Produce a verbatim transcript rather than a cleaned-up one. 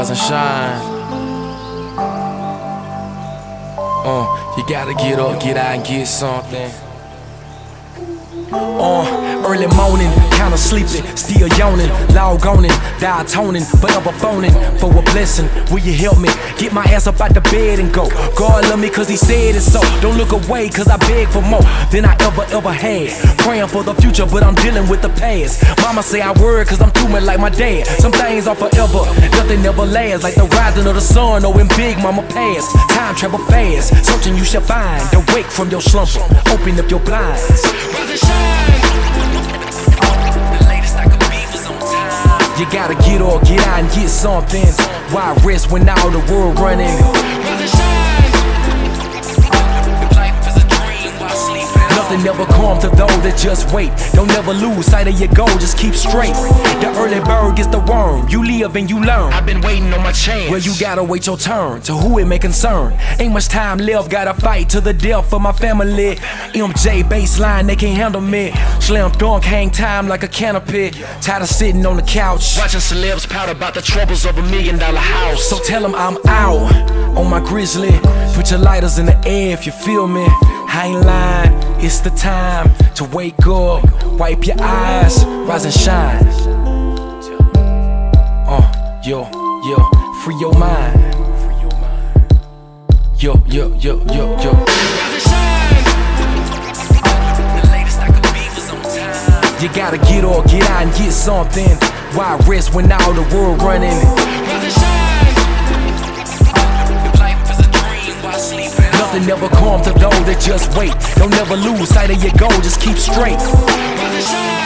rise and shine. Uh, you gotta get up, get out and get something. Uh, early morning, kinda sleepy, still yawning, log on it, dial toning, forever phoning for a blessing. Will you help me get my ass up out the bed and go? God love me cause he said it so. Don't look away cause I beg for more than I ever ever had. Praying for the future but I'm dealing with the past. Mama say I worry cause I'm too much like my dad. Some things are forever, nothing never lasts. Like the rising of the sun or when Big Mama passed. Time travel fast, searching you shall find. Awake from your slumber, open up your blinds. You gotta get up, get out and get something. Why rest when all the world running? Nothing never come to those that just wait. Don't never lose sight of your goal, just keep straight. The early bird gets the worm, you live and you learn. I've been waiting on my chance. Well, you gotta wait your turn, to who it may concern. Ain't much time left, gotta fight to the death for my family. M J baseline, they can't handle me. Slam dunk, hang time like a canopy. Tired of sitting on the couch, watching celebs pout about the troubles of a million dollar house. So tell them I'm out on my grizzly. Put your lighters in the air if you feel me. I ain't lying, it's the time to wake up, wipe your eyes, rise and shine. Uh, yo, yo, free your mind. Yo, yo, yo, yo, yo. You gotta get up, get out and get something. Why rest when all the world running? Nothing never come to those that just wait. Don't never lose sight of your goal, just keep straight.